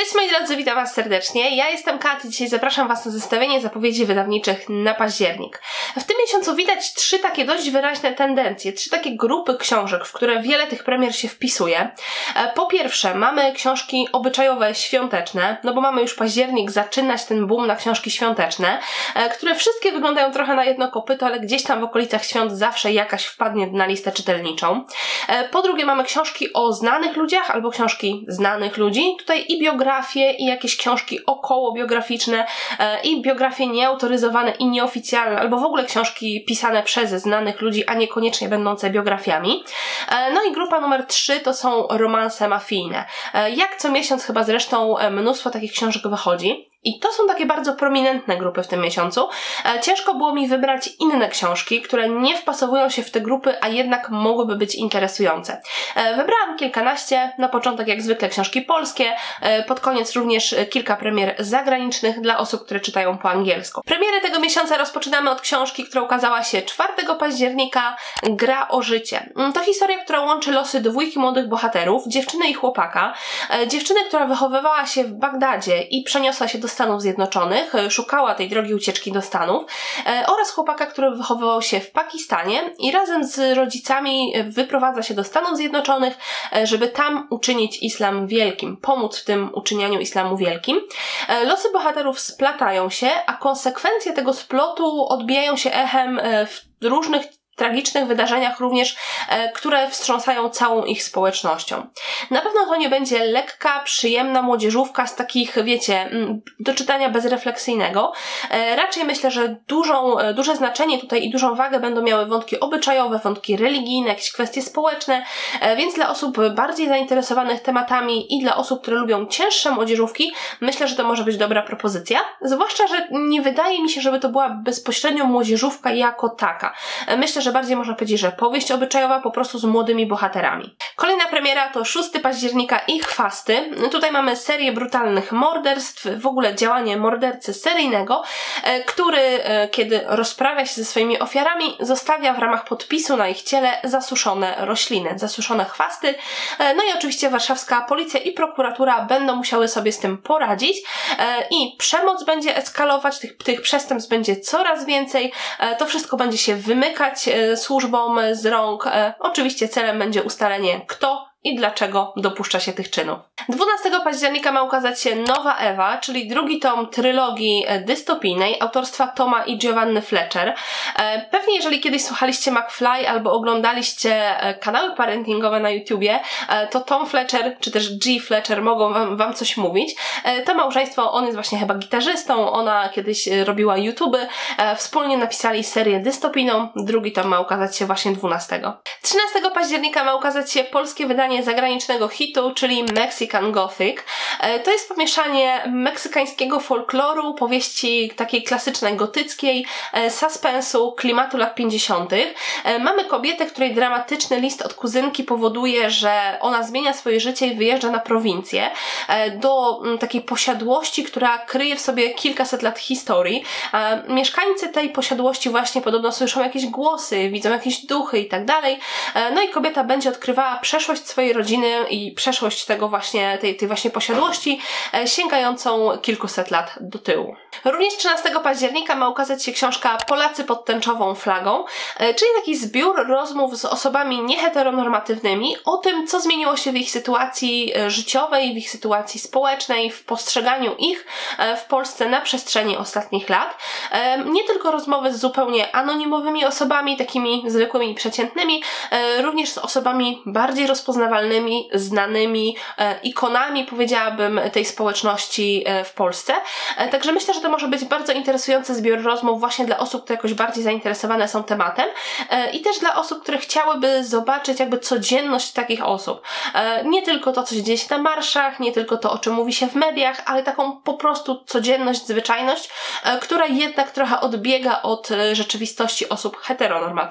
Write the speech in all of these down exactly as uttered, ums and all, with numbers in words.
Cześć moi drodzy, witam was serdecznie. Ja jestem Kat i dzisiaj zapraszam was na zestawienie zapowiedzi wydawniczych na październik. W tym miesiącu widać trzy takie dość wyraźne tendencje, trzy takie grupy książek, w które wiele tych premier się wpisuje. Po pierwsze, mamy książki obyczajowe, świąteczne, no bo mamy już październik, zaczynać ten boom na książki świąteczne, które wszystkie wyglądają trochę na jedno kopyto, ale gdzieś tam w okolicach świąt zawsze jakaś wpadnie na listę czytelniczą. Po drugie, mamy książki o znanych ludziach albo książki znanych ludzi. Tutaj i biografie, i jakieś książki okołobiograficzne, i biografie nieautoryzowane i nieoficjalne, albo w ogóle książki pisane przez znanych ludzi, a niekoniecznie będące biografiami. No i grupa numer trzy to są romanse mafijne. Jak co miesiąc chyba zresztą mnóstwo takich książek wychodzi. I to są takie bardzo prominentne grupy w tym miesiącu. Ciężko było mi wybrać inne książki, które nie wpasowują się w te grupy, a jednak mogłyby być interesujące. Wybrałam kilkanaście, na początek jak zwykle książki polskie, pod koniec również kilka premier zagranicznych dla osób, które czytają po angielsku. Premiery tego miesiąca rozpoczynamy od książki, która ukazała się czwartego października, Gra o życie. To historia, która łączy losy dwójki młodych bohaterów, dziewczyny i chłopaka. Dziewczyny, która wychowywała się w Bagdadzie i przeniosła się do Stanów Zjednoczonych, szukała tej drogi ucieczki do Stanów, oraz chłopaka, który wychowywał się w Pakistanie i razem z rodzicami wyprowadza się do Stanów Zjednoczonych, żeby tam uczynić islam wielkim, pomóc w tym uczynianiu islamu wielkim. Losy bohaterów splatają się, a konsekwencje tego splotu odbijają się echem w różnych tragicznych wydarzeniach również, e, które wstrząsają całą ich społecznością. Na pewno to nie będzie lekka, przyjemna młodzieżówka z takich, wiecie, do czytania bezrefleksyjnego. E, raczej myślę, że dużą, e, duże znaczenie tutaj i dużą wagę będą miały wątki obyczajowe, wątki religijne, jakieś kwestie społeczne, e, więc dla osób bardziej zainteresowanych tematami i dla osób, które lubią cięższe młodzieżówki, myślę, że to może być dobra propozycja. Zwłaszcza, że nie wydaje mi się, żeby to była bezpośrednio młodzieżówka jako taka. E, myślę, że bardziej można powiedzieć, że powieść obyczajowa po prostu z młodymi bohaterami. Kolejna premiera to szóstego października i Chwasty. Tutaj mamy serię brutalnych morderstw, w ogóle działanie mordercy seryjnego, który kiedy rozprawia się ze swoimi ofiarami, zostawia w ramach podpisu na ich ciele zasuszone rośliny, zasuszone chwasty. No i oczywiście warszawska policja i prokuratura będą musiały sobie z tym poradzić i przemoc będzie eskalować, tych, tych przestępstw będzie coraz więcej, to wszystko będzie się wymykać służbom z rąk. E, oczywiście celem będzie ustalenie, kto i dlaczego dopuszcza się tych czynów. dwunastego października ma ukazać się Nowa Ewa, czyli drugi tom trylogii dystopijnej autorstwa Toma i Giovanny Fletcher. E, pewnie jeżeli kiedyś słuchaliście McFly albo oglądaliście kanały parentingowe na YouTubie, e, to Tom Fletcher czy też G. Fletcher mogą wam, wam coś mówić. E, to małżeństwo, on jest właśnie chyba gitarzystą, ona kiedyś robiła YouTuby, e, wspólnie napisali serię dystopijną, drugi tom ma ukazać się właśnie dwunastego. trzynastego października ma ukazać się polskie wydanie zagranicznego hitu, czyli Mexican Gothic. To jest pomieszanie meksykańskiego folkloru, powieści takiej klasycznej, gotyckiej, suspensu, klimatu lat pięćdziesiątych. Mamy kobietę, której dramatyczny list od kuzynki powoduje, że ona zmienia swoje życie i wyjeżdża na prowincję do takiej posiadłości, która kryje w sobie kilkaset lat historii. Mieszkańcy tej posiadłości właśnie podobno słyszą jakieś głosy, widzą jakieś duchy i tak dalej. No i kobieta będzie odkrywała przeszłość swojej rodziny i przeszłość tego właśnie, tej, tej właśnie posiadłości, e, sięgającą kilkuset lat do tyłu. Również trzynastego października ma ukazać się książka Polacy pod tęczową flagą, e, czyli taki zbiór rozmów z osobami nieheteronormatywnymi o tym, co zmieniło się w ich sytuacji życiowej, w ich sytuacji społecznej, w postrzeganiu ich e, w Polsce na przestrzeni ostatnich lat. E, nie tylko rozmowy z zupełnie anonimowymi osobami, takimi zwykłymi i przeciętnymi, e, również z osobami bardziej rozpoznawalnymi, znanymi e, ikonami, powiedziałabym, tej społeczności e, w Polsce. E, także myślę, że to może być bardzo interesujący zbiór rozmów właśnie dla osób, które jakoś bardziej zainteresowane są tematem e, i też dla osób, które chciałyby zobaczyć jakby codzienność takich osób. E, nie tylko to, co się dzieje się na marszach, nie tylko to, o czym mówi się w mediach, ale taką po prostu codzienność, zwyczajność, e, która jednak trochę odbiega od e, rzeczywistości osób heteronormatywnych.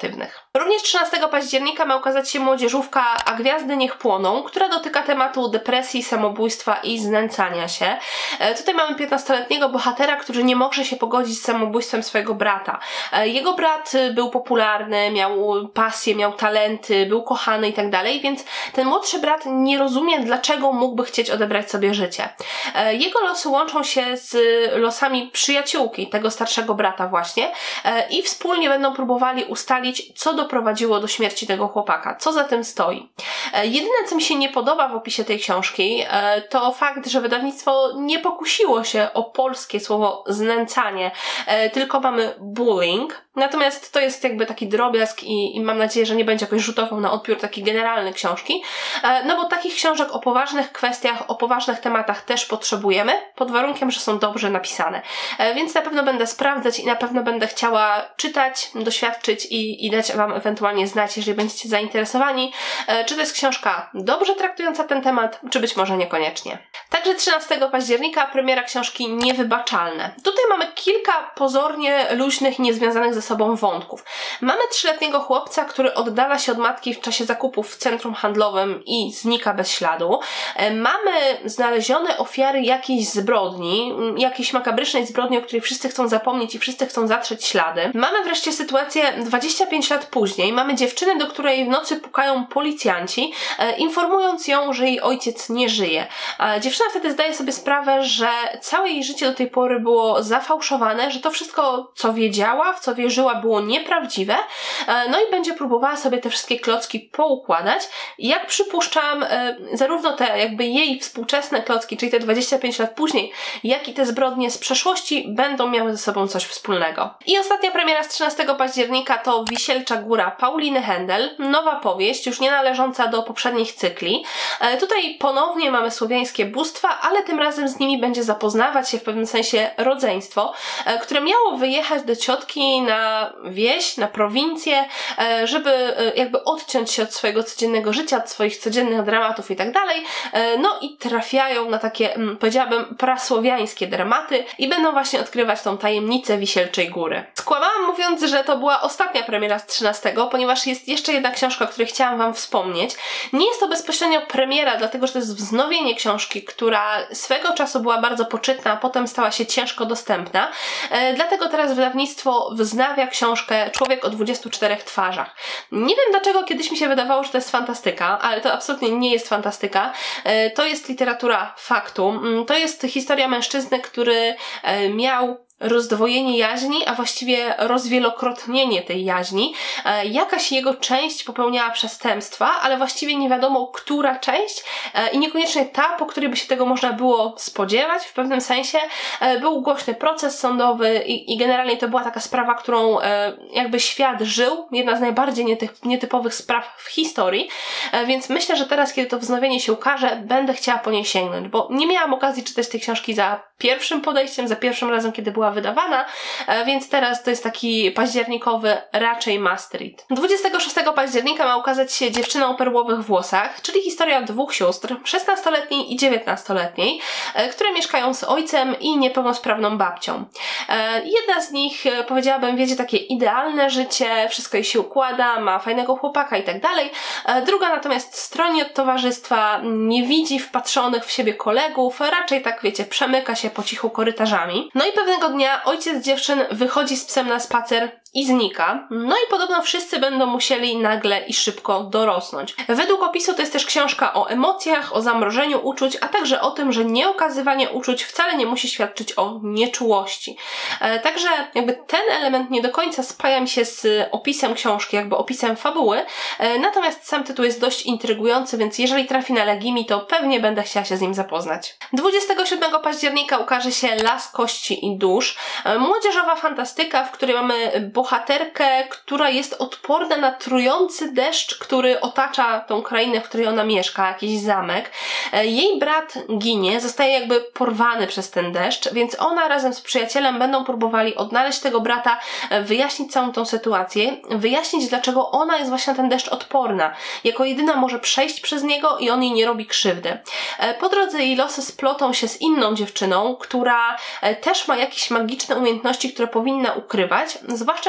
Również trzynastego października ma ukazać się młodzieżówka A Gwiazdy Niech Płoną, która dotyka tematu depresji, samobójstwa i znęcania się. E, tutaj mamy piętnastoletniego bohatera, który nie może się pogodzić z samobójstwem swojego brata. E, jego brat był popularny, miał pasję, miał talenty, był kochany i tak dalej, więc ten młodszy brat nie rozumie, dlaczego mógłby chcieć odebrać sobie życie. E, jego losy łączą się z losami przyjaciółki tego starszego brata właśnie e, i wspólnie będą próbowali ustalić, co doprowadziło do śmierci tego chłopaka, co za tym stoi. E, jedyne, co mi się nie podoba w opisie tej książki, e, to fakt, że wydawnictwo nie pokusiło się o polskie słowo znęcanie, e, tylko mamy bullying. Natomiast to jest jakby taki drobiazg i, i mam nadzieję, że nie będzie jakoś rzutował na odbiór taki generalny książki, e, no bo takich książek o poważnych kwestiach, o poważnych tematach też potrzebujemy, pod warunkiem, że są dobrze napisane. E, więc na pewno będę sprawdzać i na pewno będę chciała czytać, doświadczyć i, i dać Wam ewentualnie znać, jeżeli będziecie zainteresowani, e, czy to jest książka dobrze traktująca ten temat, czy być może niekoniecznie. Także trzynastego października premiera książki Niewybaczalne. Tutaj mamy kilka pozornie luźnych i niezwiązanych ze sobą wątków. Mamy trzyletniego chłopca, który oddala się od matki w czasie zakupów w centrum handlowym i znika bez śladu. Mamy znalezione ofiary jakiejś zbrodni, jakiejś makabrycznej zbrodni, o której wszyscy chcą zapomnieć i wszyscy chcą zatrzeć ślady. Mamy wreszcie sytuację dwadzieścia pięć lat później. Mamy dziewczynę, do której w nocy pukają policjanci, e, informując ją, że jej ojciec nie żyje. E, dziewczyna wtedy zdaje sobie sprawę, że całe jej życie do tej pory było zafałszowane, że to wszystko, co wiedziała, w co wierzyła, było nieprawdziwe, e, no i będzie próbowała sobie te wszystkie klocki poukładać. I jak przypuszczam, e, zarówno te jakby jej współczesne klocki, czyli te dwadzieścia pięć lat później, jak i te zbrodnie z przeszłości będą miały ze sobą coś wspólnego. I ostatnia premiera z trzynastego października to Wisielcza Góra Pauliny Hendel, nowa powieść, już nie należąca do poprzednich cykli. E, tutaj ponownie mamy słowiańskie bóstwa, ale tym razem z nimi będzie zapoznawać się w pewnym sensie rodzeństwo, e, które miało wyjechać do ciotki na wieś, na prowincję, e, żeby e, jakby odciąć się od swojego codziennego życia, od swoich codziennych dramatów i tak dalej. E, no i trafiają na takie, m, powiedziałabym, prasłowiańskie dramaty i będą właśnie odkrywać tą tajemnicę Wisielczej Góry. Skłamałam mówiąc, że to była ostatnia premiera z trzynastego, ponieważ jest jeszcze jedna książka, o której chciałam Wam wspomnieć. Nie jest to bezpośrednio premiera, dlatego że to jest wznowienie książki, która swego czasu była bardzo poczytna, a potem stała się ciężko dostępna. E, dlatego teraz wydawnictwo wznawia książkę Człowiek o dwudziestu czterech twarzach. Nie wiem dlaczego kiedyś mi się wydawało, że to jest fantastyka, ale to absolutnie nie jest fantastyka. E, to jest literatura faktu. To jest historia mężczyzny, który e, miał rozdwojenie jaźni, a właściwie rozwielokrotnienie tej jaźni. E, jakaś jego część popełniała przestępstwa, ale właściwie nie wiadomo, która część e, i niekoniecznie ta, po której by się tego można było spodziewać. W pewnym sensie e, był głośny proces sądowy i, i generalnie to była taka sprawa, którą e, jakby świat żył. Jedna z najbardziej nietyp, nietypowych spraw w historii, e, więc myślę, że teraz, kiedy to wznowienie się ukaże, będę chciała po niej sięgnąć, bo nie miałam okazji czytać tej książki za pierwszym podejściem, za pierwszym razem, kiedy była wydawana, więc teraz to jest taki październikowy raczej must read. dwudziestego szóstego października ma ukazać się Dziewczyna o perłowych włosach, czyli historia dwóch sióstr, szesnastoletniej i dziewiętnastoletniej, które mieszkają z ojcem i niepełnosprawną babcią. Jedna z nich, powiedziałabym, wiedzie takie idealne życie, wszystko jej się układa, ma fajnego chłopaka i tak dalej. Druga natomiast stroni od towarzystwa, nie widzi wpatrzonych w siebie kolegów, raczej tak, wiecie, przemyka się po cichu korytarzami. No i pewnego dnia ojciec dziewczyn wychodzi z psem na spacer i znika. No i podobno wszyscy będą musieli nagle i szybko dorosnąć. Według opisu to jest też książka o emocjach, o zamrożeniu uczuć, a także o tym, że nieokazywanie uczuć wcale nie musi świadczyć o nieczułości. E, także jakby ten element nie do końca spaja mi się z opisem książki, jakby opisem fabuły, e, natomiast sam tytuł jest dość intrygujący, więc jeżeli trafi na Legimi, to pewnie będę chciała się z nim zapoznać. dwudziestego siódmego października ukaże się Las Kości i Dusz. E, młodzieżowa fantastyka, w której mamy bohaterkę, która jest odporna na trujący deszcz, który otacza tą krainę, w której ona mieszka, jakiś zamek. Jej brat ginie, zostaje jakby porwany przez ten deszcz, więc ona razem z przyjacielem będą próbowali odnaleźć tego brata, wyjaśnić całą tą sytuację, wyjaśnić, dlaczego ona jest właśnie na ten deszcz odporna. Jako jedyna może przejść przez niego i on jej nie robi krzywdy. Po drodze jej losy splotą się z inną dziewczyną, która też ma jakieś magiczne umiejętności, które powinna ukrywać, zwłaszcza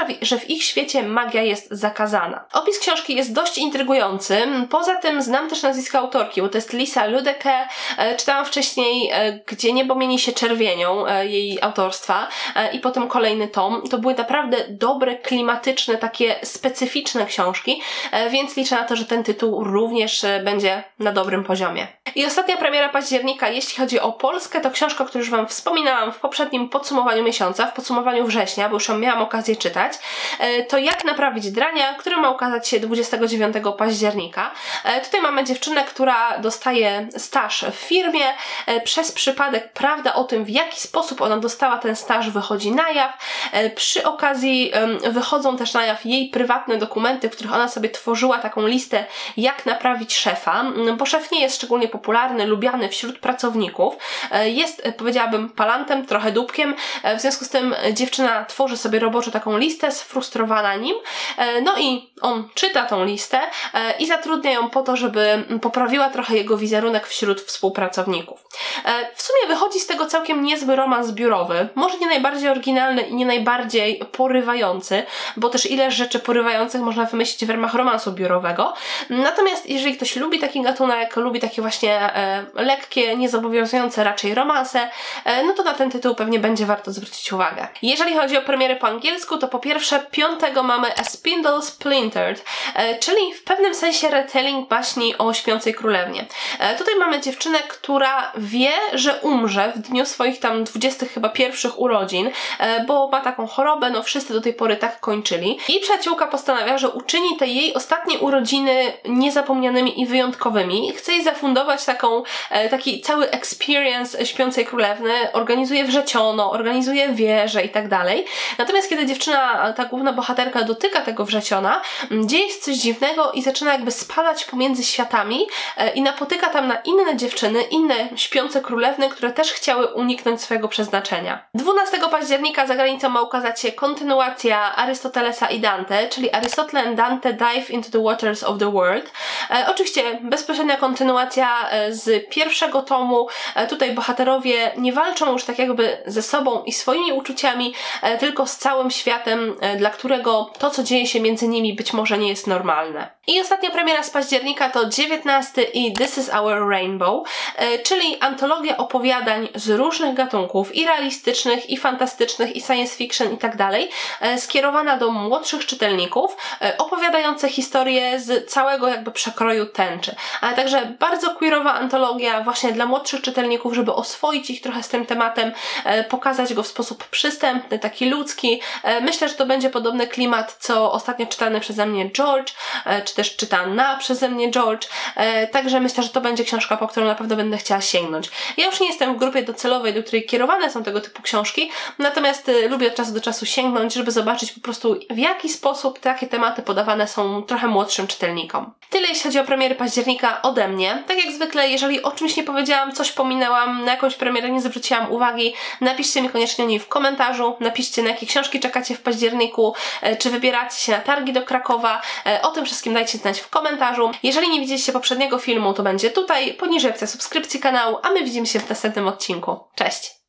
zwłaszcza, że w ich świecie magia jest zakazana. Opis książki jest dość intrygujący. Poza tym znam też nazwisko autorki, bo to jest Lisa Ludeke. Czytałam wcześniej Gdzie niebo mieni się czerwienią, jej autorstwa, i potem kolejny tom. To były naprawdę dobre, klimatyczne, takie specyficzne książki, więc liczę na to, że ten tytuł również będzie na dobrym poziomie. I ostatnia premiera października, jeśli chodzi o Polskę, to książka, o której już Wam wspominałam w poprzednim podsumowaniu miesiąca, w podsumowaniu września, bo już ją miałam okazję czytać. To Jak naprawić drania, który ma ukazać się dwudziestego dziewiątego października. Tutaj mamy dziewczynę, która dostaje staż w firmie. Przez przypadek prawda o tym, w jaki sposób ona dostała ten staż, wychodzi na jaw. Przy okazji wychodzą też na jaw jej prywatne dokumenty, w których ona sobie tworzyła taką listę, jak naprawić szefa, bo szef nie jest szczególnie popularny, lubiany wśród pracowników. Jest, powiedziałabym, palantem, trochę dupkiem. W związku z tym dziewczyna tworzy sobie roboczo taką listę, sfrustrowana nim. No i on czyta tą listę i zatrudnia ją po to, żeby poprawiła trochę jego wizerunek wśród współpracowników. W sumie wychodzi z tego całkiem niezły romans biurowy. Może nie najbardziej oryginalny i nie najbardziej porywający, bo też ile rzeczy porywających można wymyślić w ramach romansu biurowego. Natomiast jeżeli ktoś lubi taki gatunek, lubi takie właśnie e, lekkie, niezobowiązujące raczej romanse, e, no to na ten tytuł pewnie będzie warto zwrócić uwagę. Jeżeli chodzi o premiery po angielsku, to po pierwsze piątego mamy A Spindle Splintered, e, czyli w pewnym sensie retelling baśni o Śpiącej Królewnie. E, tutaj mamy dziewczynę, która wie, że umrze w dniu swoich tam dwudziestych chyba pierwszych urodzin, e, bo ma taką chorobę, no wszyscy do tej pory tak kończyli. I przyjaciółka postanawia, że uczyni te jej ostatnie urodziny niezapomnianymi i wyjątkowymi. Chce jej zafundować taką, e, taki cały experience Śpiącej Królewny, organizuje wrzeciono, organizuje wieże i tak dalej. Natomiast kiedy dziewczyna, ta główna bohaterka dotyka tego wrzeciona, dzieje się coś dziwnego i zaczyna jakby spadać pomiędzy światami e, i napotyka tam na inne dziewczyny, inne śpiące królewny, które też chciały uniknąć swojego przeznaczenia. dwunastego października za granicą ma ukazać się kontynuacja Arystotelesa i Dante, czyli Aristotle and Dante Dive into the Waters of the World. E, oczywiście bezpośrednia kontynuacja e, z pierwszego tomu. E, tutaj bohaterowie nie walczą już tak jakby ze sobą i swoimi uczuciami, e, tylko z całym światem, e, dla którego to, co dzieje się między nimi, być może nie jest normalne. I ostatnia premiera z października to dziewiętnasty i This is Our Rainbow, e, czyli antologia opowiadań z różnych gatunków, i realistycznych, i fantastycznych, i science fiction i tak dalej, e, skierowana do młodszych czytelników, e, opowiadające historie z całego jakby przekroju tęczy. Ale także bardzo queerowa antologia właśnie dla młodszych czytelników, żeby oswoić ich trochę z tym tematem, e, pokazać go w sposób przystępny, taki ludzki. E, myślę, że to będzie podobny klimat, co ostatnio czytany przeze mnie George, e, czy też czytana przeze mnie George. E, także myślę, że to będzie książka, po którą na pewno będę chciała sięgnąć. Ja już nie jestem w grupie docelowej, do której kierowane są tego typu książki, natomiast e, lubię od czasu do czasu sięgnąć, żeby zobaczyć po prostu, w jaki sposób takie tematy podawane są trochę młodszym czytelnikom. Tyle jeśli chodzi o premiery października ode mnie. Tak jak zwykle, jeżeli o czymś nie powiedziałam, coś pominęłam, na jakąś premierę nie zwróciłam uwagi, napiszcie mi koniecznie o niej w komentarzu, napiszcie, na jakie książki czekacie w październiku, e, czy wybieracie się na targi do Krakowa. E, o tym wszystkim dajcie znać w komentarzu. Jeżeli nie widzieliście poprzedniego filmu, to będzie tutaj, poniżej opcja subskrypcji kanału, a my widzimy się w następnym odcinku. Cześć!